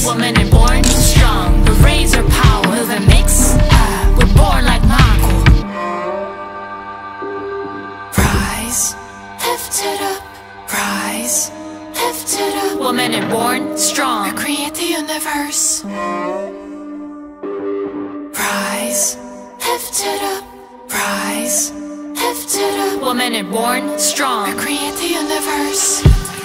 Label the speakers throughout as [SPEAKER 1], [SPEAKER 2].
[SPEAKER 1] Woman and born strong, the razor power of a mix. We're born like Michael. Rise, lift it up. Rise, lift it up. Woman and born strong, we create the universe. Rise, lift it up. Rise, lift it up. Woman and born strong, we create the universe.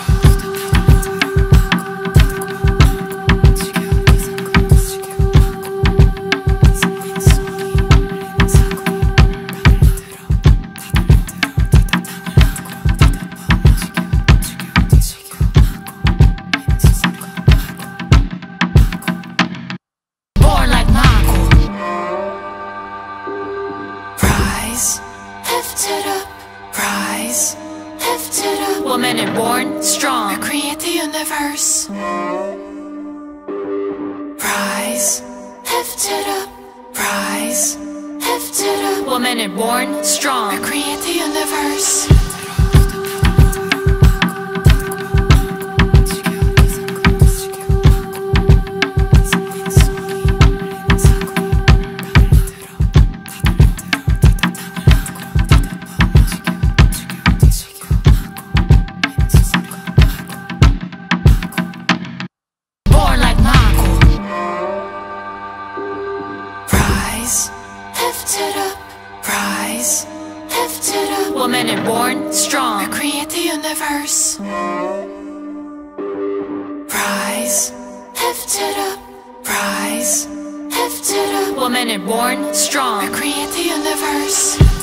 [SPEAKER 1] Lift it up, rise, lift it up. Woman and born strong, we create the universe. Rise, lift it up, rise, lift it up. Woman and born strong, we create the universe. Lift it up, rise, lift it up. Woman and born strong, we create the universe. Rise, lift it up, rise, lift it up. Woman and born strong, we create the universe.